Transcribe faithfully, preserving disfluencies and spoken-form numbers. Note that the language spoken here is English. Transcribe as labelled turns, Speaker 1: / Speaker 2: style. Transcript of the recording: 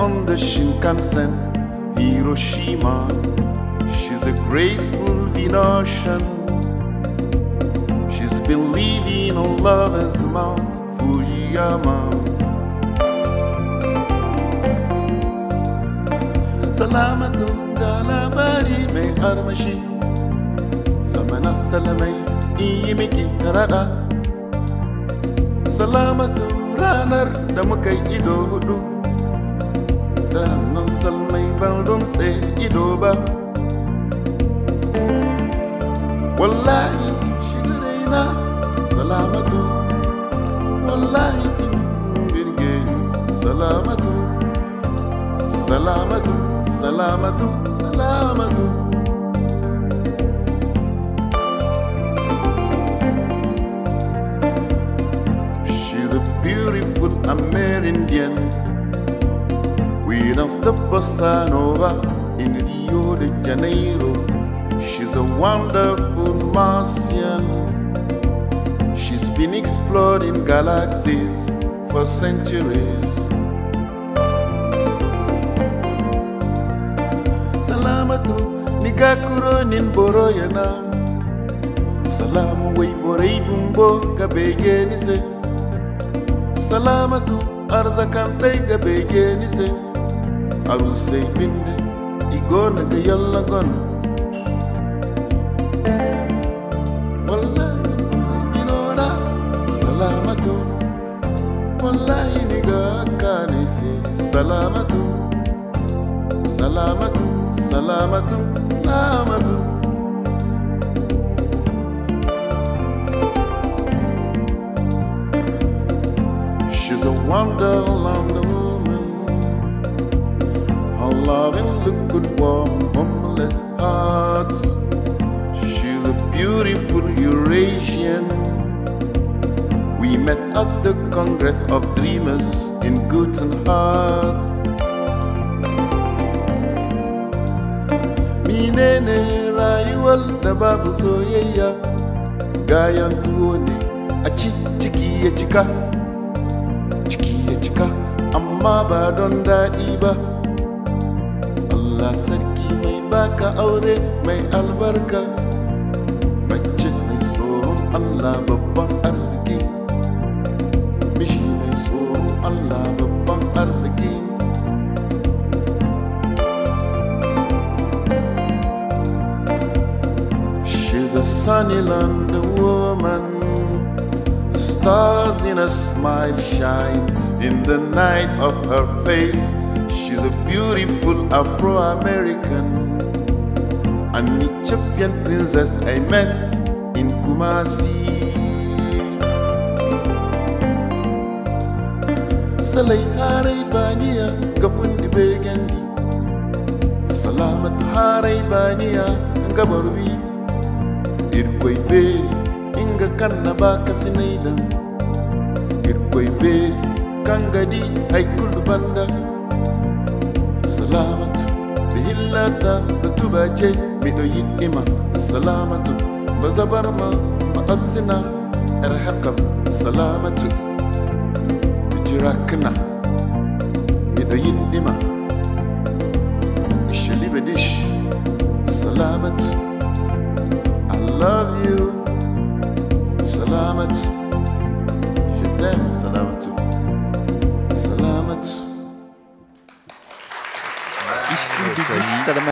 Speaker 1: on the Shinkansen, Hiroshima. She's a graceful Venusian. She's been living on lover's Mount Fujiyama. Salamatu galabari mai armashi, samana salamai iyi miki rada. Salamatu ranar da muka yi ido hudu, da nan salmai ban rumtse ido ba. Wallahi shiga raina Salamatu, wallahi kin birge ni Salamatu, Salamatu, Salamatu, Salamatu. She's a beautiful Amerindian with a step bossa nova in Rio de Janeiro. She's a wonderful Martian. She's been exploring galaxies for centuries. Salamatu nigakuro nin boro yana. Salamu wai borai bumbo ga bege ni se. Salamatu arzakantai ga bege ni se. Arusai binde igona ga yalla gon. Salamatu, wallahi niga kanisi. Salamatu, Salamatu, Salamatu, Salamatu. She's a wonderland woman. Her loving look could warm homeless hearts. She's a beautiful Eurasian. We met at the Congress of Dreamers in Gutenberg. Minene rayuwar da babu soyayya, gayan tuwo ne a ci ciki ya cika, ciki ya cika amma ba don daɗi ba. Allah sarki mai baka aure mai albarka, mace mai tsoron Allah babban arziki. Allah babban arziki. She's a sunny land woman. Stars in a smile shine in the night of her face. She's a beautiful Afro-American, an Ethiopian princess I met in Kumasi. Salai harai baniya gafundi begendi. Salamatu harai baniya gabarwi. Irkoi beri inga kanna baka sinaida. Irkoi beri kangadi haikulu banda. Salamatu bihillata batubaje mido yidima. Salamatu bazabarma maabzina erhaqab. Salamatu Rakna mido yindima ishali bedish. Salamatu, I love you. Salamatu, je t'aime. Salamatu, Salamatu.